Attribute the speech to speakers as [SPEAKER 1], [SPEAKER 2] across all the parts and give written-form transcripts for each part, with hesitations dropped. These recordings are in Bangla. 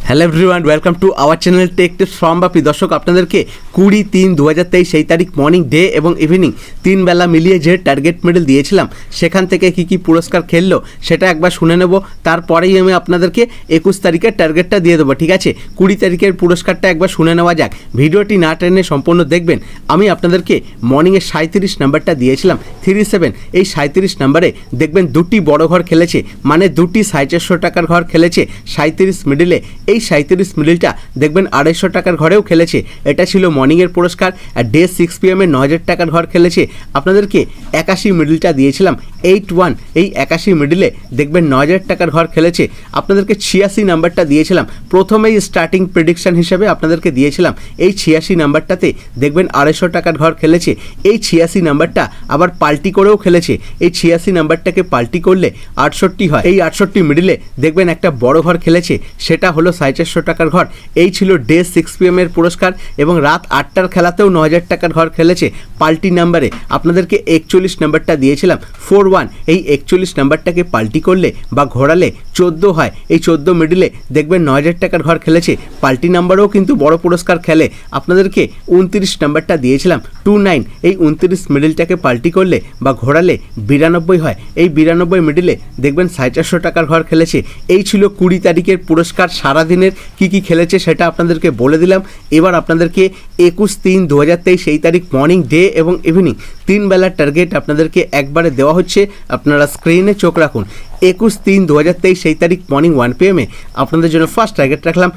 [SPEAKER 1] Hello everyone, welcome to our channel tech tips from Bapi. দর্শক, আপনাদেরকে 20-3-2023 সেই তারিখ মর্নিং, ডে এবং ইভিনিং 3 বেলা মিলিয়ে যে টার্গেট মেডেল দিয়েছিলাম সেখান থেকে কি কি পুরস্কার খেললো সেটা একবার শুনে নেব। তারপরেই আমি আপনাদেরকে 21 তারিখের টার্গেটটা দিয়ে দেবো। ঠিক আছে, 20 তারিখের পুরস্কারটা একবার শুনে নেওয়া যাক। ভিডিওটি না টেনে সম্পূর্ণ দেখবেন। আমি আপনাদেরকে মর্নিংয়ে 37 নাম্বারটা দিয়েছিলাম 37। এই 37 নাম্বারে দেখবেন দুটি বড় ঘর খেলেছে, মানে দুটি 450 টাকার ঘর খেলেছে 37 মিডিলে। এই 37 মিডিলটা দেখবেন 250 টাকার ঘরেও খেলেছে। এটা ছিল মর্নিংয়ের পুরস্কার। আর ডে 6 PM 9000 টাকার ঘর খেলেছে। আপনাদেরকে 81 মিডিলটা দিয়েছিলাম 81। এই 81 মিডিলে দেখবেন 9000 টাকার ঘর খেলেছে। আপনাদেরকে 86 নাম্বারটা দিয়েছিলাম প্রথমেই স্টার্টিং প্রেডিকশন হিসেবে আপনাদেরকে দিয়েছিলাম। এই 86 নাম্বারটাতে দেখবেন 250 টাকার ঘর খেলেছে। এই 86 নাম্বারটা আবার পাল্টি করেও খেলেছে। এই 86 নাম্বারটাকে পাল্টি করলে 68 হয়। এই 68 মিডিলে দেখবেন একটা বড় ঘর খেলেছে, সেটা হলো 450 টাকার ঘর। এই ছিল ডে 6 PM এর পুরস্কার। এবং রাত 8টার খেলাতেও 9000 টাকার ঘর খেলেছে পাল্টি নাম্বারে। আপনাদেরকে 41 নাম্বারটা দিয়েছিলাম 41। এই 41 নাম্বারটাকে পাল্টি করলে বা ঘোরালে 14 হয়। এই 14 মিডিলে দেখবেন 9000 টাকার ঘর খেলেছে। পাল্টি নাম্বারেও কিন্তু বড় পুরস্কার খেলে। আপনাদেরকে 29 নাম্বারটা দিয়েছিলাম 29। এই 29 মিডিলটাকে পাল্টি করলে বা ঘোরালে 92 হয়। এই 92 মিডিলে দেখবেন 450 টাকার ঘর খেলেছে। এই ছিল 20 তারিখের পুরস্কার। সারাদিনের কি কি খেলেছে সেটা আপনাদেরকে বলে দিলাম। এবার আপনাদেরকে 21-3-2023 এই তারিখ মর্নিং, ডে এবং ইভিনিং 3 বেলার টার্গেট আপনাদেরকে একবারে দেওয়া হচ্ছে। আপনারা স্ক্রিনে চোখ রাখুন। 21-3-2023 সেই তারিখ মর্নিং 1 PM আপনাদের জন্য ফার্স্ট টার্গেট রাখলাম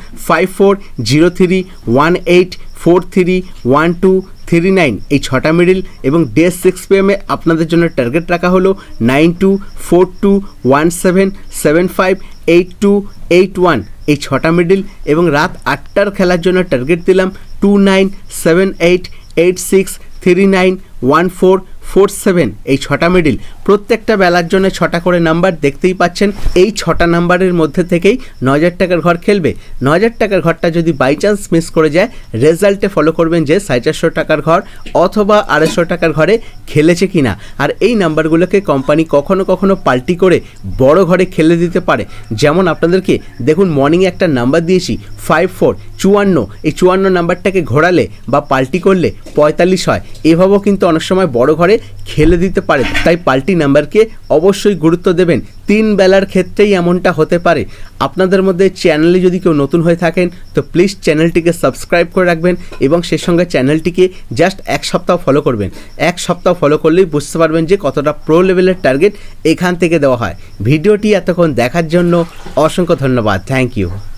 [SPEAKER 1] 540318431239। এই 6টা মিডিল। এবং ডে 6 PM আপনাদের জন্য টার্গেট রাখা হলো 924217575828 এই 6টা মিডিল। এবং রাত 8টার খেলার জন্য টার্গেট দিলাম 297886391447 এই 6টা মিডিল। প্রত্যেকটা বেলার জন্য 6টা করে নাম্বার দেখতেই পাচ্ছেন। এই 6টা নাম্বারের মধ্যে থেকেই 9000 টাকার ঘর খেলবে। 9000 টাকার ঘরটা যদি বাই চান্স মিস করে যায়, রেজাল্টে ফলো করবেন যে 450 টাকার ঘর অথবা 250 টাকার ঘরে খেলেছে কিনা। আর এই নাম্বারগুলোকে কোম্পানি কখনো কখনো পাল্টি করে বড় ঘরে খেলে দিতে পারে। যেমন আপনাদেরকে দেখুন মর্নিংয়ে একটা নাম্বার দিয়েছি 54 54। এই 54 নাম্বারটাকে ঘোরালে বা পাল্টি করলে 45 হয়। এভাবেও কিন্তু অনেক সময় বড় ঘরে খেলে দিতে পারে। তাই পাল্টি নাম্বারকে অবশ্যই গুরুত্ব দেবেন। 3 বেলার ক্ষেত্রেই এমনটা হতে পারে। আপনাদের মধ্যে চ্যানেলে যদি কেউ নতুন হয়ে থাকেন তো প্লিজ চ্যানেলটিকে সাবস্ক্রাইব করে রাখবেন এবং সেই সঙ্গে চ্যানেলটিকে জাস্ট 1 সপ্তাহ ফলো করবেন। 1 সপ্তাহ ফলো করলেই বুঝতে পারবেন যে কতটা প্রো লেভেলের টার্গেট এখান থেকে দেওয়া হয়। ভিডিওটি এতক্ষণ দেখার জন্য অসংখ্য ধন্যবাদ। Thank you.